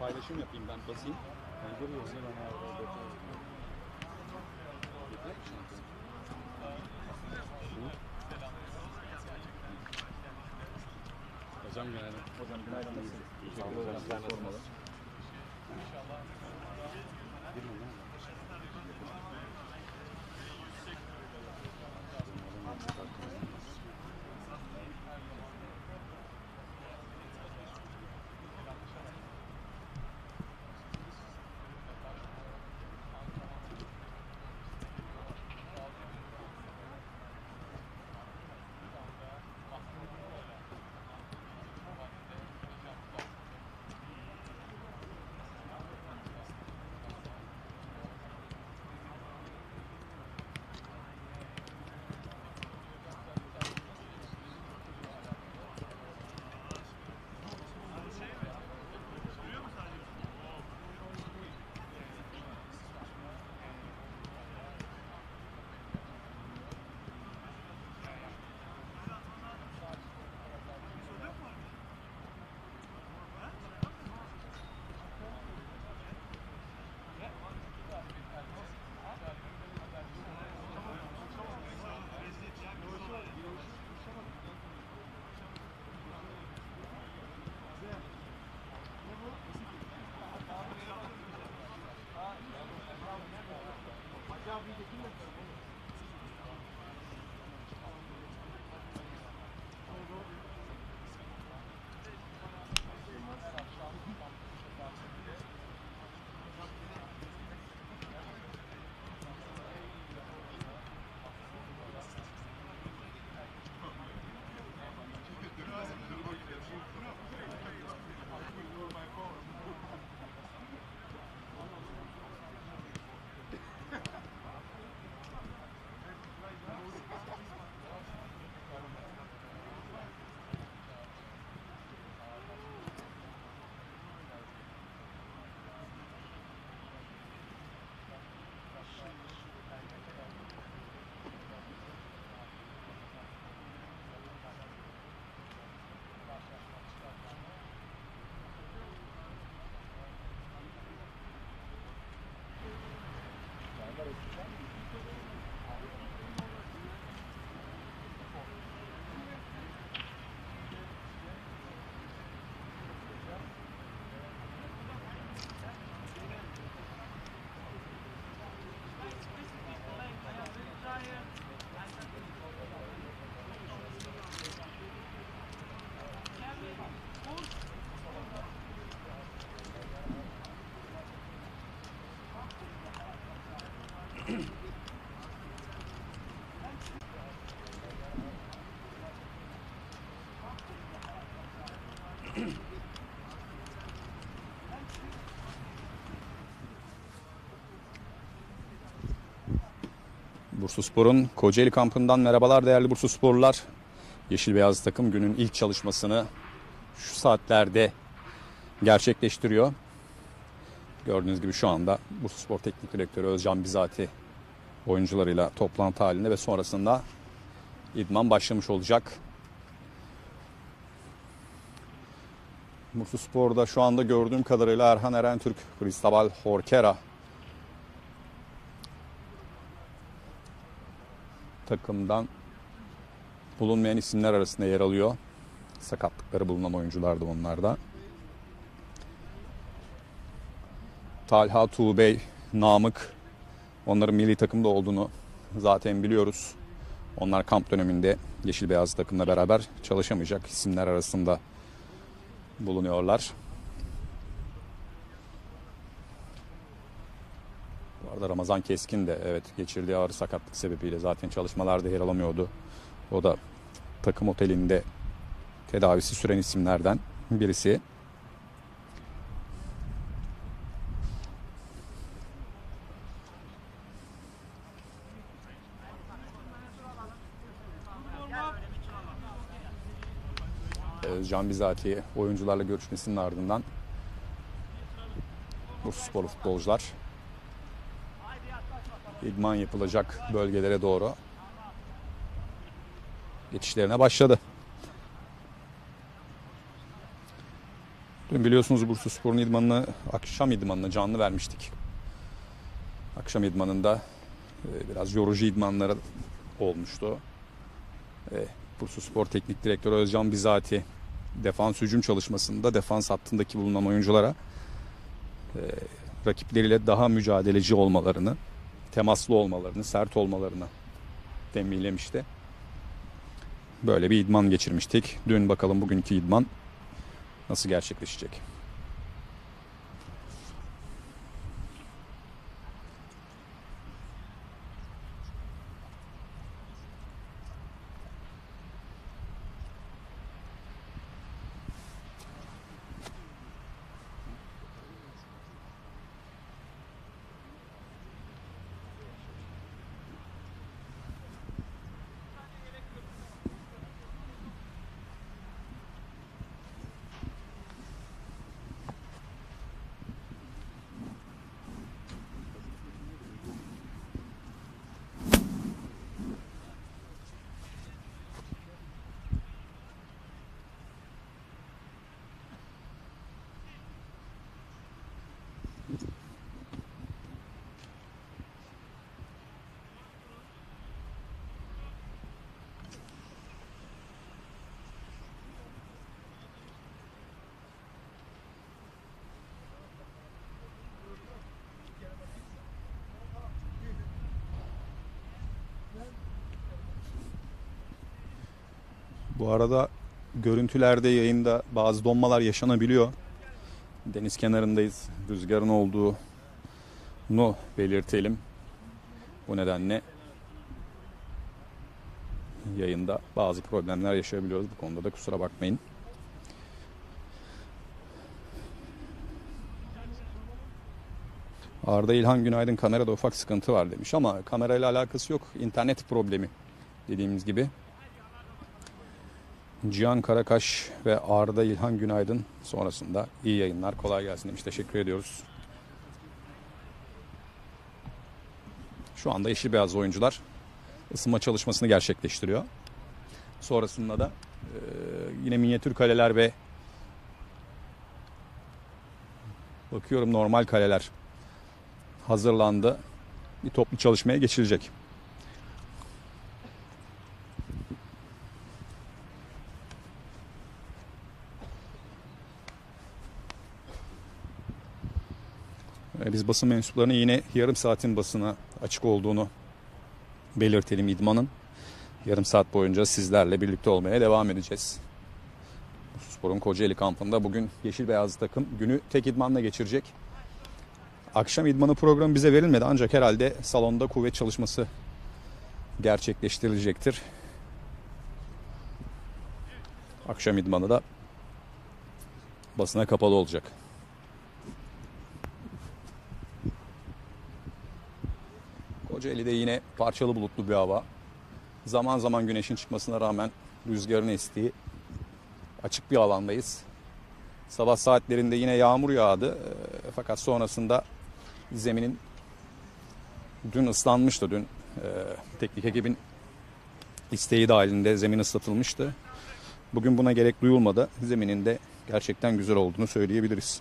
paylaşım yapayım ben basayım. Ben görüyorum ya ben orada bekliyorum. Hocam günaydın. Hocam günaydın. Teşekkür ederim. Sen nasılsınız? Bursaspor'un Kocaeli kampından merhabalar değerli Bursasporlular. Yeşil Beyaz takım günün ilk çalışmasını şu saatlerde gerçekleştiriyor. Gördüğünüz gibi şu anda Bursaspor Teknik Direktörü Özcan Bizati oyuncularıyla toplantı halinde ve sonrasında idman başlamış olacak. Bursaspor'da şu anda gördüğüm kadarıyla Erhan Erentürk, Cristobal Jorquera takımdan bulunmayan isimler arasında yer alıyor. Sakatlıkları bulunan oyunculardı onlar da. Talha, Tuğbey, Namık, onların milli takımda olduğunu zaten biliyoruz. Onlar kamp döneminde Yeşil Beyaz takımla beraber çalışamayacak isimler arasında bulunuyorlar. Bu arada Ramazan Keskin de evet geçirdiği ağır sakatlık sebebiyle zaten çalışmalarda yer alamıyordu. O da takım otelinde tedavisi süren isimlerden birisi. Özcan Bizati oyuncularla görüşmesinin ardından Bursasporlu futbolcular idman yapılacak bölgelere doğru geçişlerine başladı. Dün biliyorsunuz Bursaspor'un idmanını, akşam idmanını canlı vermiştik. Akşam idmanında biraz yorucu idmanları olmuştu. Bursaspor Teknik Direktörü Özcan bizatihi defans hücum çalışmasında defans hattındaki bulunan oyunculara rakipleriyle daha mücadeleci olmalarını, temaslı olmalarını, sert olmalarını tembihlemişti. Böyle bir idman geçirmiştik. Dün bakalım bugünkü idman nasıl gerçekleşecek? Bu arada görüntülerde, yayında bazı donmalar yaşanabiliyor. Deniz kenarındayız. Rüzgarın olduğunu belirtelim. Bu nedenle yayında bazı problemler yaşayabiliyoruz. Bu konuda da kusura bakmayın. Arda İlhan Günaydın, kamerada ufak sıkıntı var demiş ama kamerayla alakası yok. İnternet problemi dediğimiz gibi. Cihan Karakaş ve Arda İlhan Günaydın sonrasında iyi yayınlar, kolay gelsin demiş. Teşekkür ediyoruz. Şu anda yeşil beyaz oyuncular ısınma çalışmasını gerçekleştiriyor. Sonrasında da yine minyatür kaleler ve bakıyorum normal kaleler hazırlandı. Bir toplu çalışmaya geçilecek. Biz basın mensuplarına yine yarım saatin basına açık olduğunu belirtelim idmanın. Yarım saat boyunca sizlerle birlikte olmaya devam edeceğiz. Bursaspor'un Kocaeli kampında bugün yeşil beyaz takım günü tek idmanla geçirecek. Akşam idmanı programı bize verilmedi ancak herhalde salonda kuvvet çalışması gerçekleştirilecektir. Akşam idmanı da basına kapalı olacak. Kocaeli'de yine parçalı bulutlu bir hava. Zaman zaman güneşin çıkmasına rağmen rüzgarın estiği açık bir alandayız. Sabah saatlerinde yine yağmur yağdı. Fakat sonrasında zeminin dün ıslanmıştı. Dün teknik ekibin isteği dahilinde zemin ıslatılmıştı. Bugün buna gerek duyulmadı. Zeminin de gerçekten güzel olduğunu söyleyebiliriz.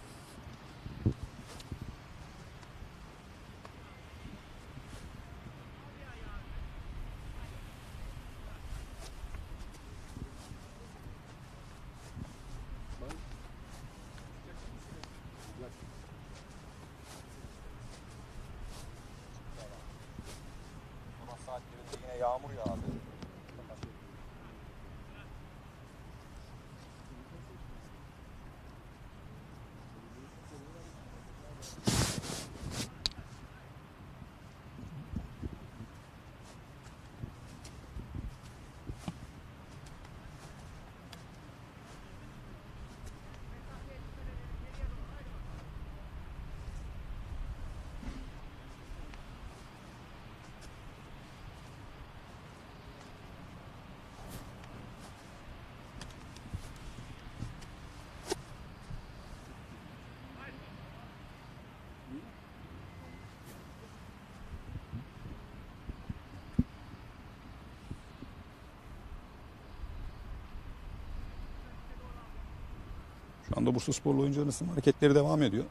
Saatlerinde yine yağmur yağdı. Şu anda Bursasporlu oyuncuların ısınma hareketleri devam ediyor.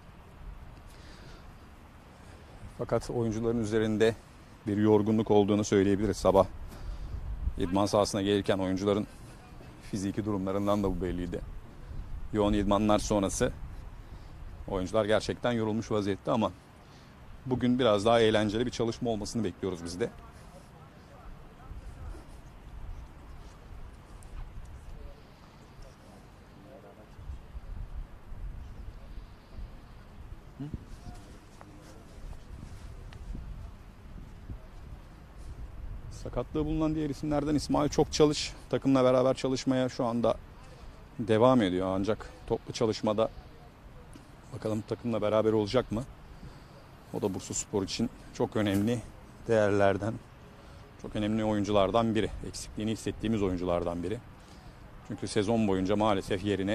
Fakat oyuncuların üzerinde bir yorgunluk olduğunu söyleyebiliriz. Sabah idman sahasına gelirken oyuncuların fiziki durumlarından da bu belliydi. Yoğun idmanlar sonrası oyuncular gerçekten yorulmuş vaziyette ama bugün biraz daha eğlenceli bir çalışma olmasını bekliyoruz biz de. Sakatlığı bulunan diğer isimlerden İsmail Çokçalış takımla beraber çalışmaya şu anda devam ediyor. Ancak toplu çalışmada bakalım takımla beraber olacak mı? O da Bursaspor için çok önemli değerlerden, çok önemli oyunculardan biri. Eksikliğini hissettiğimiz oyunculardan biri. Çünkü sezon boyunca maalesef yerine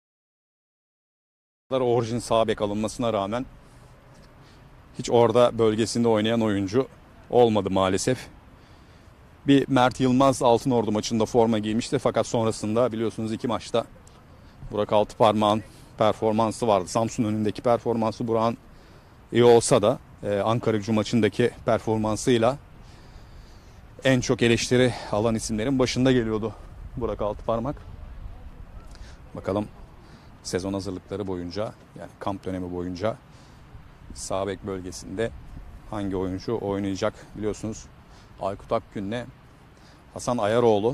orijin sağ bek alınmasına rağmen hiç orada bölgesinde oynayan oyuncu olmadı maalesef. Bir Mert Yılmaz Altınordu maçında forma giymişti fakat sonrasında biliyorsunuz 2 maçta Burak Altıparmak'ın performansı vardı. Samsun önündeki performansı Burak'ın iyi olsa da Ankaragücü maçındaki performansıyla en çok eleştiri alan isimlerin başında geliyordu Burak Altıparmak. Bakalım sezon hazırlıkları boyunca, yani kamp dönemi boyunca sağ bek bölgesinde hangi oyuncu oynayacak? Biliyorsunuz Aykut Akgün'le Hasan Ayaroğlu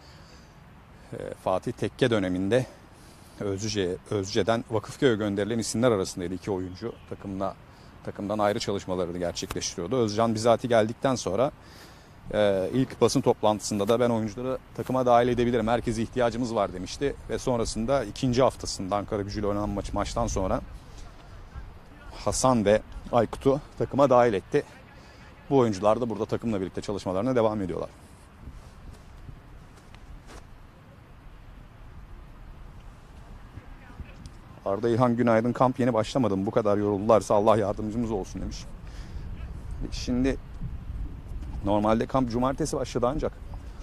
Fatih Tekke döneminde Özce'den Vakıfköy'e gönderilen isimler arasındaydı. 2 oyuncu takımdan ayrı çalışmalarını gerçekleştiriyordu. Özcan bizatihi geldikten sonra ilk basın toplantısında da ben oyuncuları takıma dahil edebilirim, herkese ihtiyacımız var demişti. Ve sonrasında 2. haftasında Ankaragücü'yle oynanan maçtan sonra Hasan ve Aykut'u takıma dahil etti. Bu oyuncular da burada takımla birlikte çalışmalarına devam ediyorlar. Arda İlhan Günaydın, kamp yeni başlamadım. Bu kadar yoruldularsa Allah yardımcımız olsun demiş. Şimdi normalde kamp cumartesi başladı ancak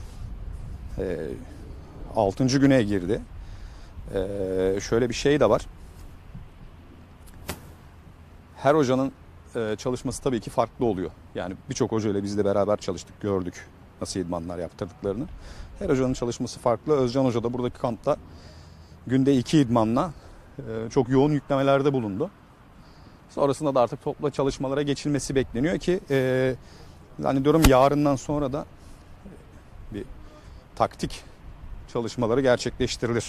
6. güne girdi. Şöyle bir şey de var. Her hocanın çalışması tabii ki farklı oluyor. Yani birçok hocayla biz de beraber çalıştık, gördük nasıl idmanlar yaptırdıklarını. Her hocanın çalışması farklı. Özcan Hoca da buradaki kampta günde 2 idmanla çok yoğun yüklemelerde bulundu. Sonrasında da artık toplu çalışmalara geçilmesi bekleniyor ki hani diyorum yarından sonra da bir taktik çalışmaları gerçekleştirilir.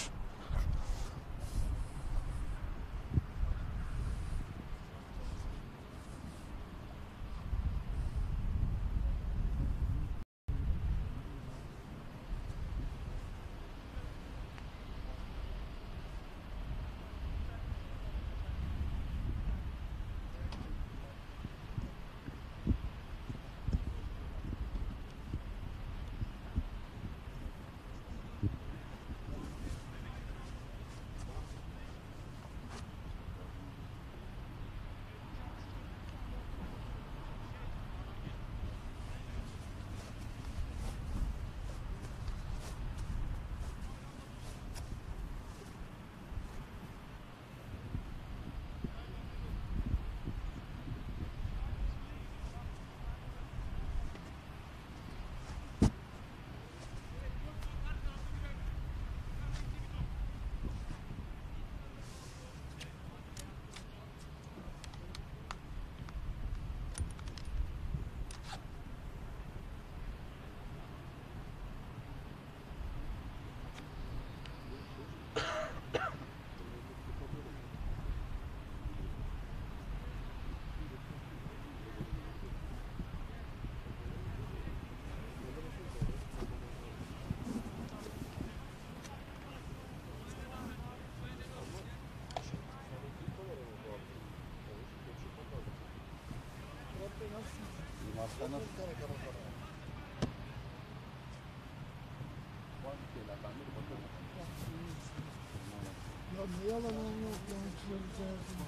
Ya ne yalan olmuyor, yanlışları çağırsın.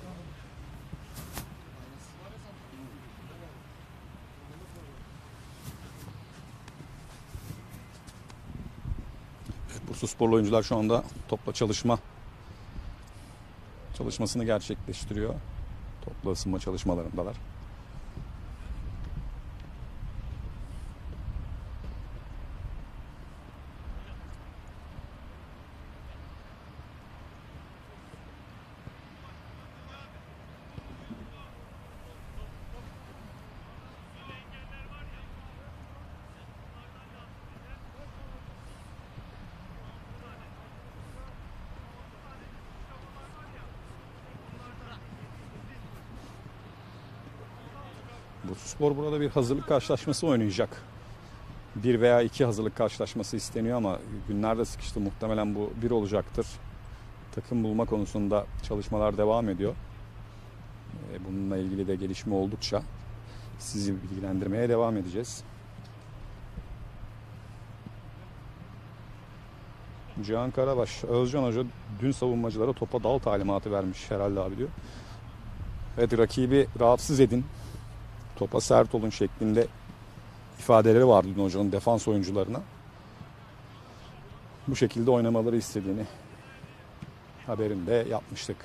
Bursasporlu oyuncular şu anda topla çalışma çalışmasını gerçekleştiriyor. Toplu ısınma çalışmalarındalar. Bursaspor burada bir hazırlık karşılaşması oynayacak. Bir veya iki hazırlık karşılaşması isteniyor ama günlerde sıkıştı. Muhtemelen bu bir olacaktır. Takım bulma konusunda çalışmalar devam ediyor. Bununla ilgili de gelişme oldukça sizi bilgilendirmeye devam edeceğiz. Cihan Karabaş, Özcan Hoca dün savunmacılara topa dal talimatı vermiş herhalde abi diyor. Evet, rakibi rahatsız edin, topa sert olun şeklinde ifadeleri vardı dün hocanın defans oyuncularına. Bu şekilde oynamaları istediğini haberinde yapmıştık.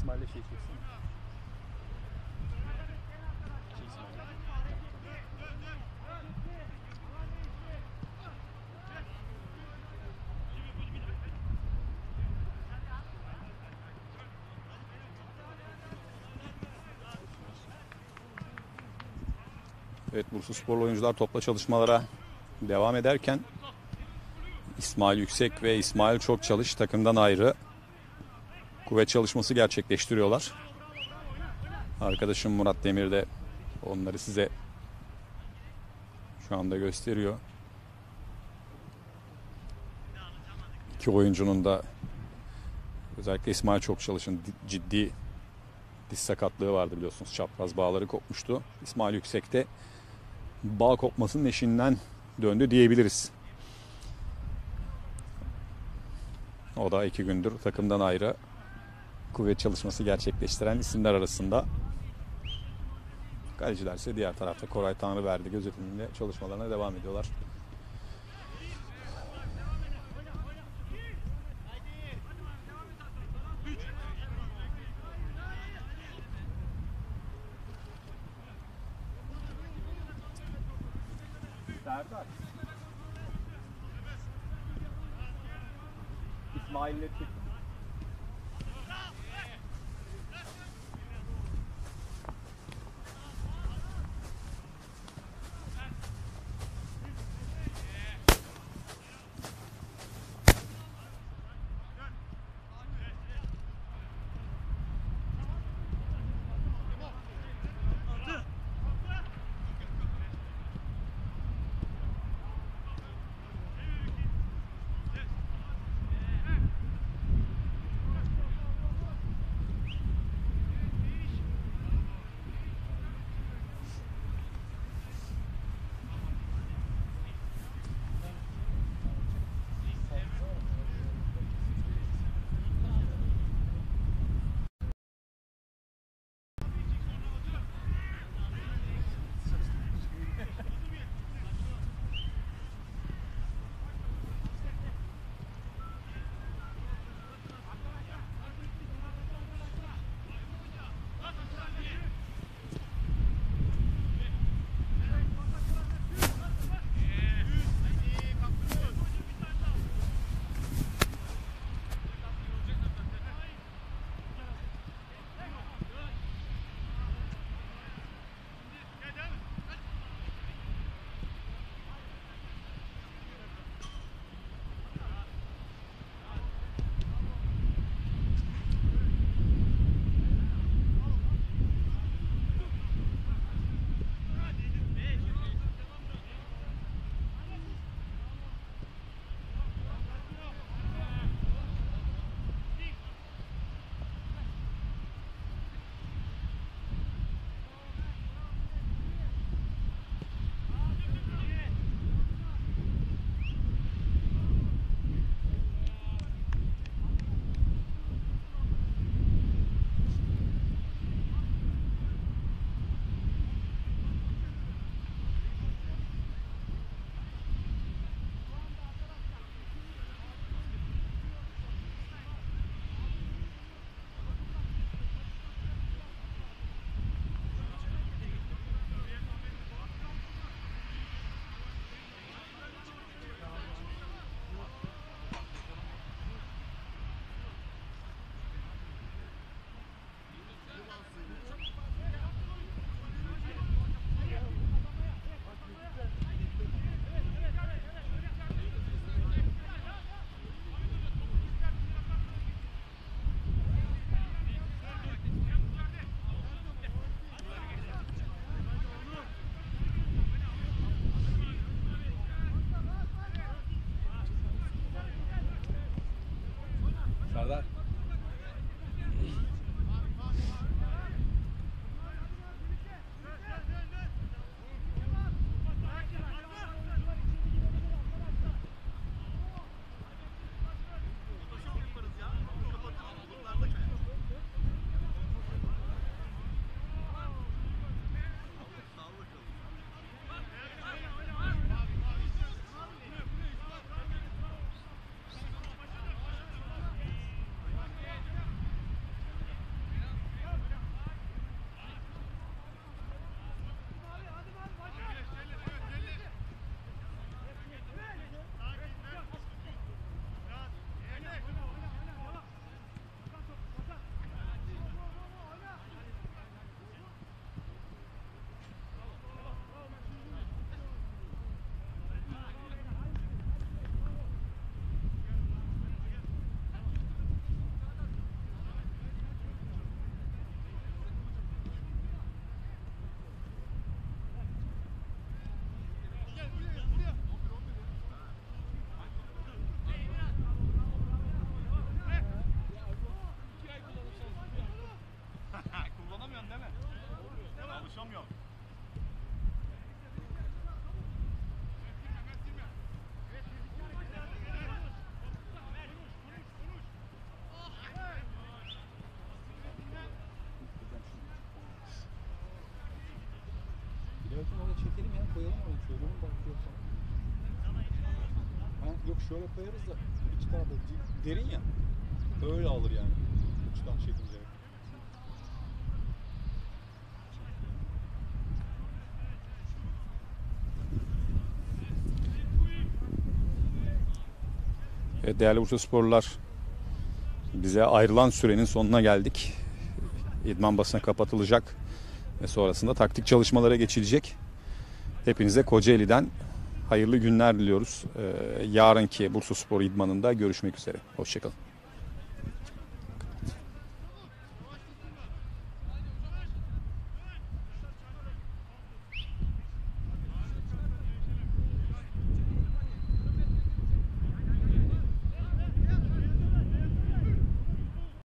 İsmail'le şey çeksin. Evet, Bursasporlu oyuncular topla çalışmalara devam ederken İsmail Yüksek ve İsmail Çokçalış takımdan ayrı kuvvet çalışması gerçekleştiriyorlar. Arkadaşım Murat Demir de onları size şu anda gösteriyor. İki oyuncunun da özellikle İsmail Çokçalış'ın ciddi diz sakatlığı vardı biliyorsunuz. Çapraz bağları kopmuştu. İsmail Yüksek de bağ kopmasının eşiğinden döndü diyebiliriz. O da 2 gündür takımdan ayrı kuvvet çalışması gerçekleştiren isimler arasında. Kaleciler ise diğer tarafta Koray Tanrıverdi gözetiminde çalışmalarına devam ediyorlar. Serdar. İsmail'le çık. Belki orada çekelim ya, koyalım onu şöyle. Bakıyorsan. Ha, yok şöyle koyarız da iki tarafta derin ya. Öyle alır yani. Uçtan çekince. Evet, değerli Bursasporlular, bize ayrılan sürenin sonuna geldik. İdman basına kapatılacak ve sonrasında taktik çalışmalara geçilecek. Hepinize Kocaeli'den hayırlı günler diliyoruz. Yarınki Bursaspor idmanında görüşmek üzere. Hoşçakalın.